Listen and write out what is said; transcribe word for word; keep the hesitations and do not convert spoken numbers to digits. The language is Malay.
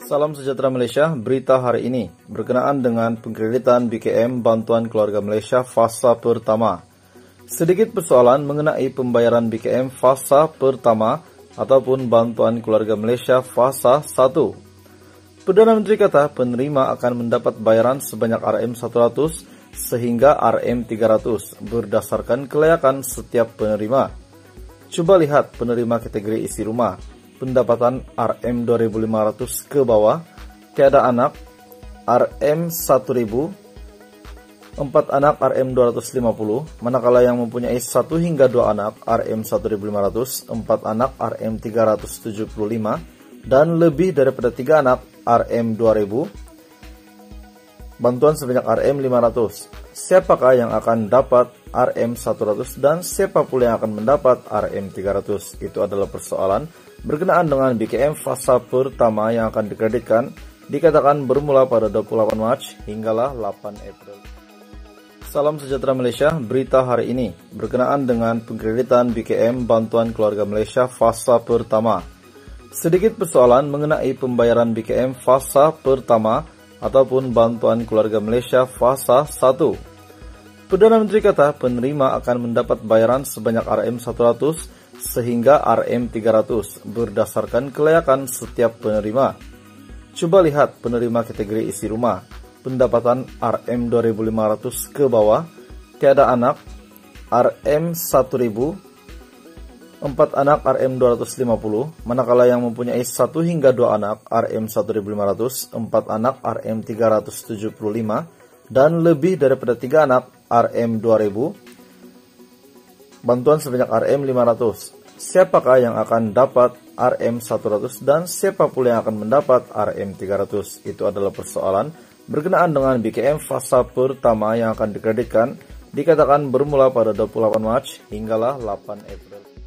Salam sejahtera Malaysia, berita hari ini berkenaan dengan pengkreditan B K M Bantuan Keluarga Malaysia fasa pertama. Sedikit persoalan mengenai pembayaran B K M fasa pertama ataupun Bantuan Keluarga Malaysia fasa satu. Perdana Menteri kata penerima akan mendapat bayaran sebanyak R M seratus sehingga R M tiga ratus berdasarkan kelayakan setiap penerima. Coba lihat penerima kategori isi rumah. Pendapatan R M dua ribu lima ratus ke bawah, tiada anak R M seribu, empat anak R M dua ratus lima puluh, manakala yang mempunyai satu hingga dua anak R M seribu lima ratus, empat anak R M tiga ratus tujuh puluh lima, dan lebih daripada tiga anak R M dua ribu, bantuan sebanyak R M lima ratus. Siapakah yang akan dapat R M seratus dan siapa pula yang akan mendapat R M tiga ratus? Itu adalah persoalan berkenaan dengan B K M fasa pertama yang akan dikreditkan, dikatakan bermula pada dua puluh delapan Mac hinggalah delapan April. Salam sejahtera Malaysia, berita hari ini berkenaan dengan pengkreditan B K M Bantuan Keluarga Malaysia fasa pertama. Sedikit persoalan mengenai pembayaran B K M fasa pertama ataupun Bantuan Keluarga Malaysia fasa satu. Perdana Menteri kata penerima akan mendapat bayaran sebanyak R M seratus sehingga R M tiga ratus berdasarkan kelayakan setiap penerima. Coba lihat penerima kategori isi rumah. Pendapatan R M dua ribu lima ratus ke bawah, tiada anak R M seribu, empat anak R M dua ratus lima puluh, manakala yang mempunyai satu hingga dua anak R M seribu lima ratus, empat anak R M tiga ratus tujuh puluh lima, dan lebih daripada tiga anak R M dua ribu, bantuan sebanyak R M lima ratus. Siapakah yang akan dapat R M seratus dan siapa pula yang akan mendapat R M tiga ratus? Itu adalah persoalan berkenaan dengan B K M fasa pertama yang akan dikreditkan, dikatakan bermula pada dua puluh delapan Mac hinggalah delapan April.